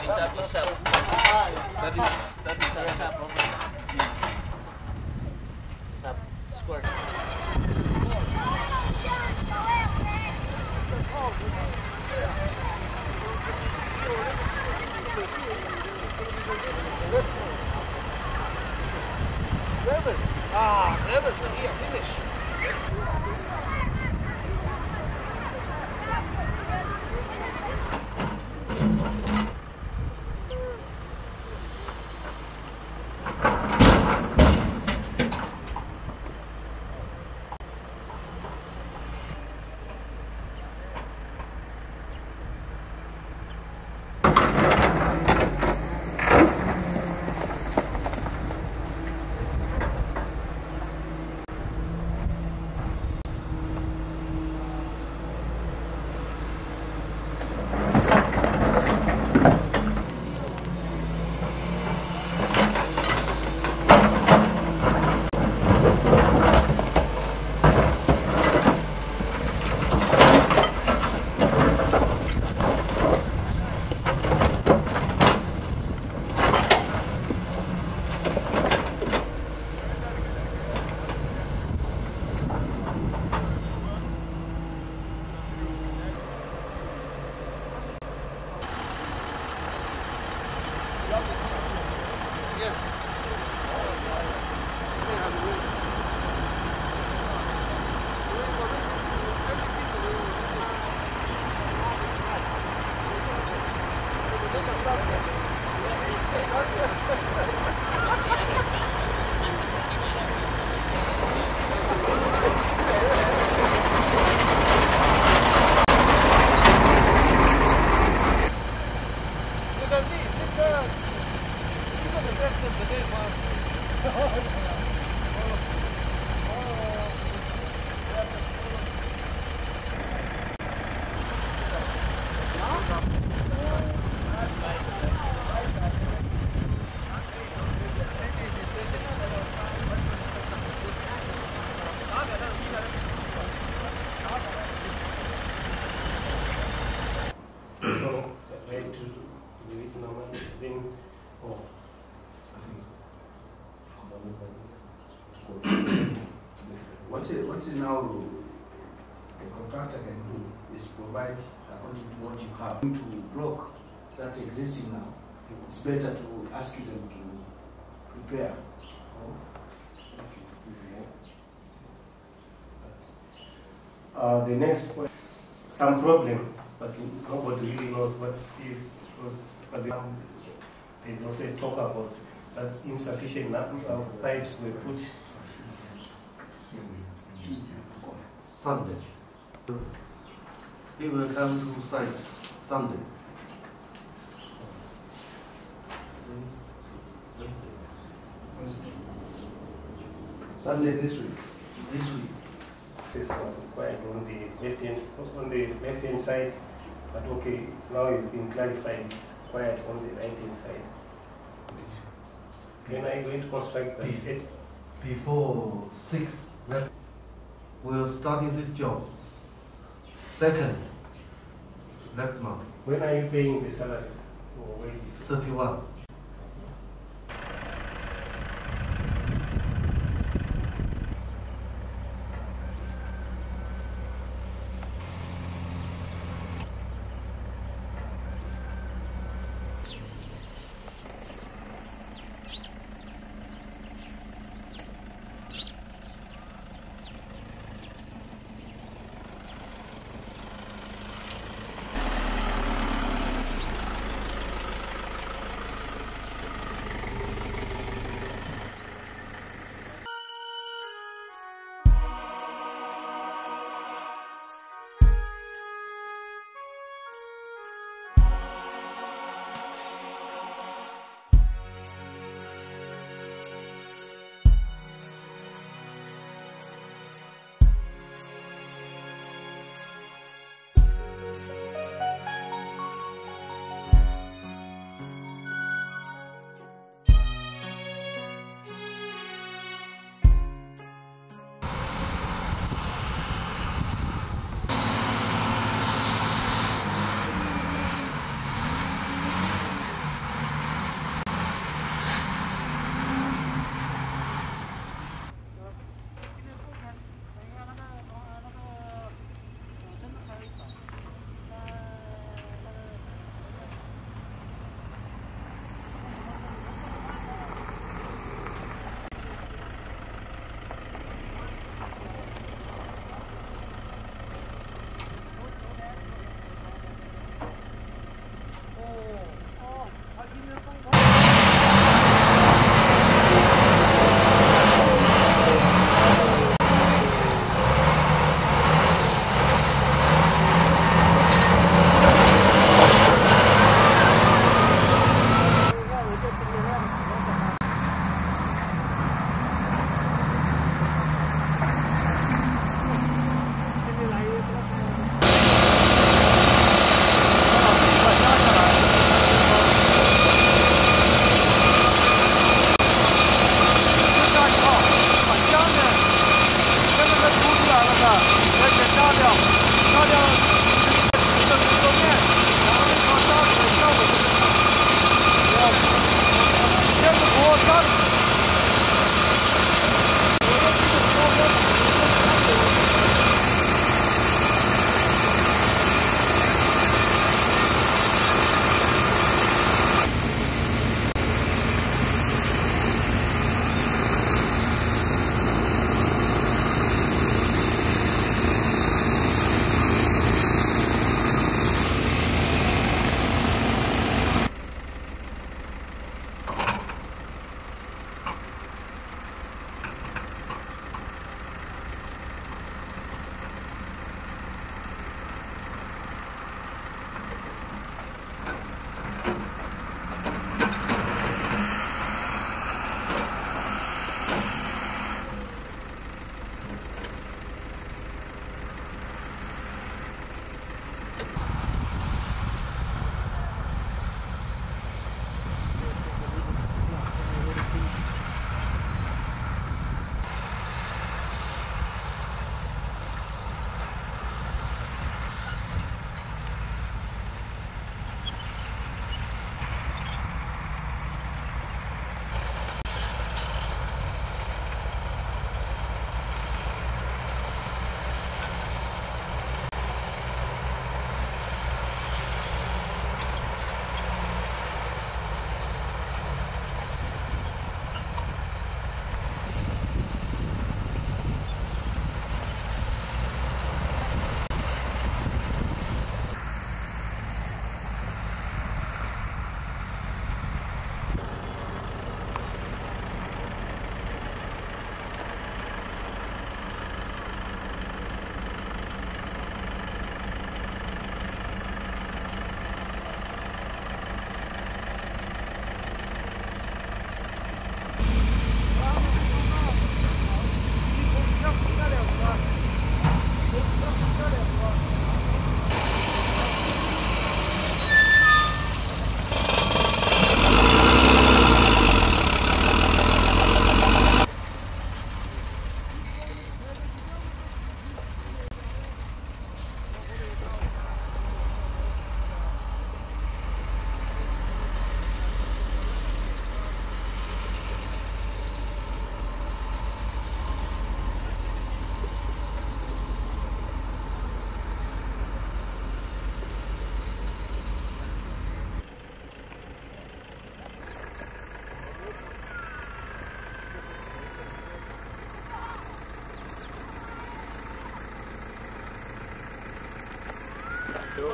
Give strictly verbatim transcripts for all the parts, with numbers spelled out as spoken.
Isap-isap. Tadi tadi saya isap. Isap squirt. Seven. Ah, seven. Here, finish. What is, what is now the contractor can do is provide according to what you have to block that's existing now. It's better to ask them to prepare. Uh, the next point, some problem, but nobody really knows what it is. But there's also a talk about that insufficient number of pipes were put. Sunday. He will come to site Sunday. Sunday this week. This week. This was required on the left hand on the left hand side, but okay, now it's been clarified. It's required on the right hand side. When are you going to construct that? Before six. We are starting this job. Second, next month. When are you paying the salary or wages? thirty-one.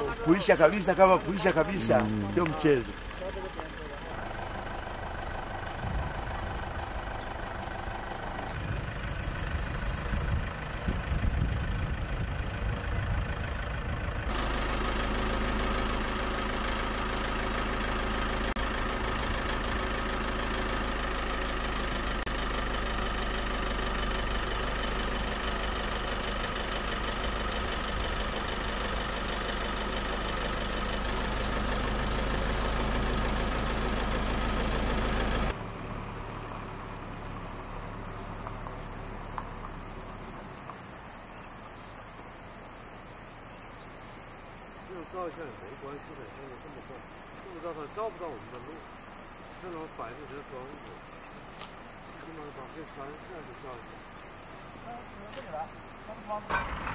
kuisha kabisa, kama kuisha kabisa mm. Sio mchezo. 照相也没关系的，像你这么照，不知道他照不到我们的路，这种摆着这装着，起码把这船下去照一下。那从这里来，他们装的。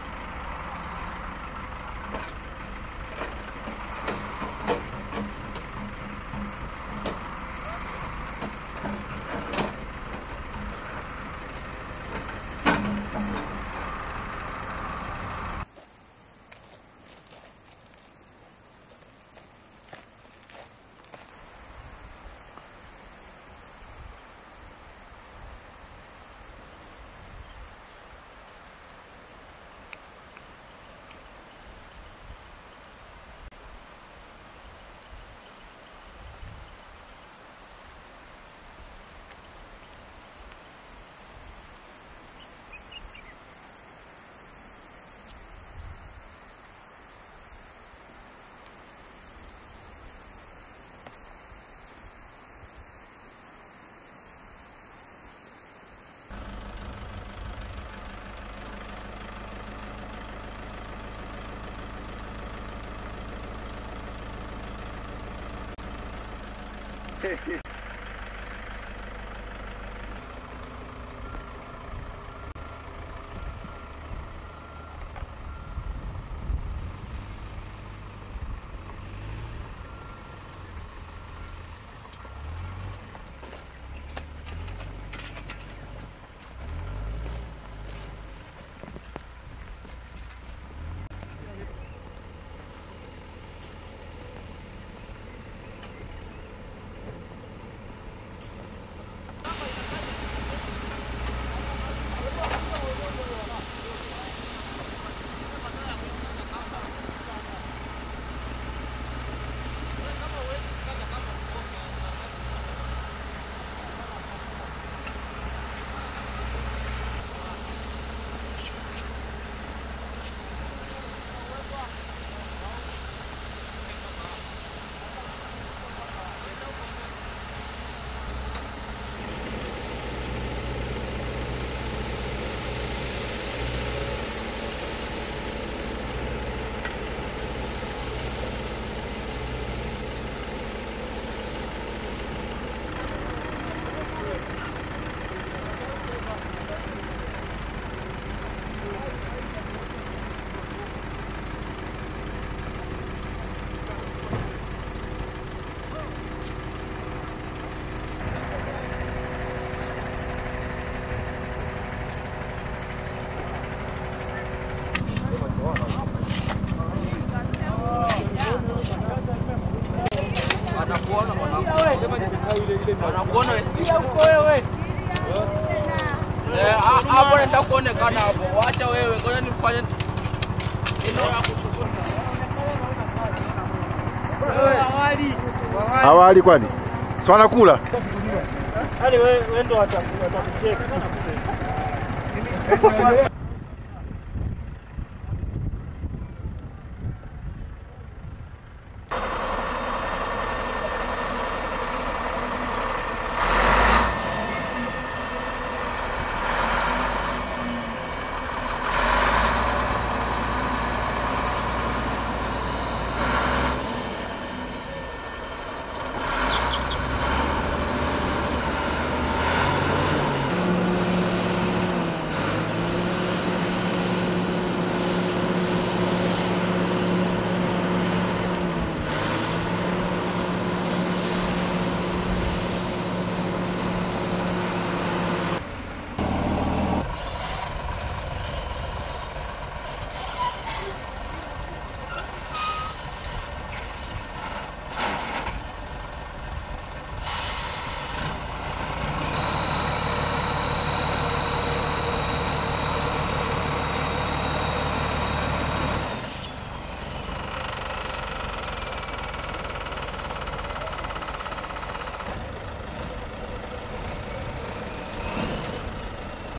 嘿嘿。 Anakuona wewe. Eh, hapo nataka kuonekana hapo. Wacha wewe, ngoja nifanye ino ya kuchukua. Awali. Awali kwani? Si wanakula? Hadi wewe ndo atakucheka.